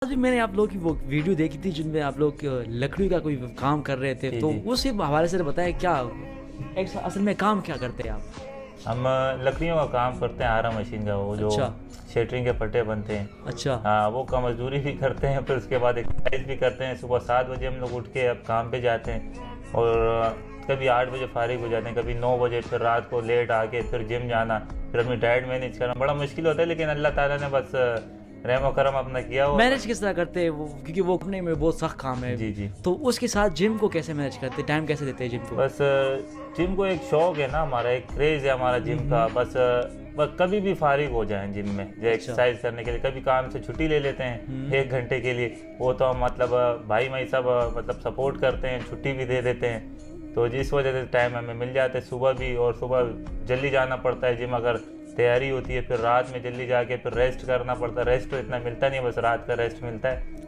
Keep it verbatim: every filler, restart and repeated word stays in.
आज भी मैंने आप लोग की वो वीडियो देखी थी जिनमें आप लोग अ, लकड़ी का कोई काम कर रहे थे, जी तो जी। उसी हवाले से बताया क्या एक असल में काम क्या करते हैं आप? हम अ, लकड़ियों का काम करते हैं, आरा मशीन का, वो जो अच्छा शेटरिंग के पट्टे बनते हैं। अच्छा। हाँ, वो का मजदूरी भी करते हैं, फिर उसके बाद एक्सरसाइज भी करते हैं। सुबह सात बजे हम लोग उठ के अब काम पे जाते हैं और अ, कभी आठ बजे फारिग हो जाते हैं, कभी नौ बजे, फिर रात को लेट आके फिर जिम जाना, फिर अपनी डाइट मैनेज करना बड़ा मुश्किल होता है। लेकिन अल्लाह ताला ने बस अ, रहम करम अपना किया हुआ। मैनेज किस तरह करते हैं वो, क्योंकि वो अपने में बहुत सख्त काम है, जी जी। तो उसके साथ जिम को कैसे मैनेज करते हैं, टाइम कैसे देते हैं जिम को? बस जिम को एक शौक है ना हमारा, एक क्रेज़ है हमारा जिम का। बस बस कभी भी फारिग हो जाएं जिम में, जो अच्छा। एक्सरसाइज करने के लिए कभी काम से छुट्टी ले लेते हैं एक घंटे के लिए, वो तो हम मतलब भाई भाई सब मतलब सपोर्ट करते हैं, छुट्टी भी दे देते हैं। तो जिस वजह से टाइम हमें मिल जाता है सुबह भी, और सुबह जल्दी जाना पड़ता है जिम अगर तैयारी होती है, फिर रात में जल्दी जाके फिर रेस्ट करना पड़ता है। रेस्ट तो इतना मिलता नहीं, बस रात का रेस्ट मिलता है।